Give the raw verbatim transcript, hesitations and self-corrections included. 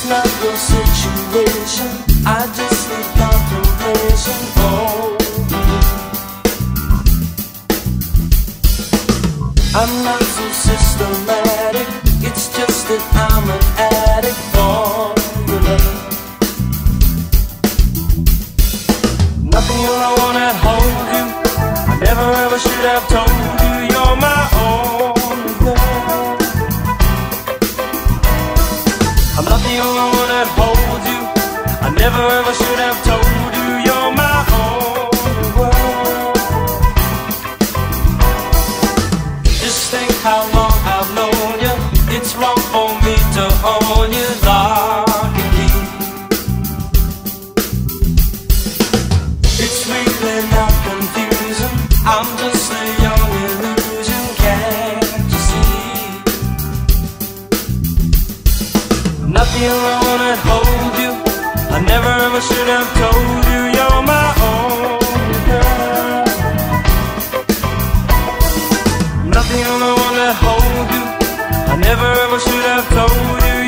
It's not the situation, I just need contemplation. Oh, I'm not so systematic, it's just that I'm an addict for your love. Nothing you I wanna hold you, I never ever should have told you you're my only girl. I'm not the only one that holds you, I never ever should have told you you're my only world. Just think how long I've known you, it's wrong for me to own you lock and key. It's really not confusing, I'm just a young illusion, can't you see? Not the only one that holds you, I never ever should have told you you're my only girl. Not the only one that holds you, I never ever should have told you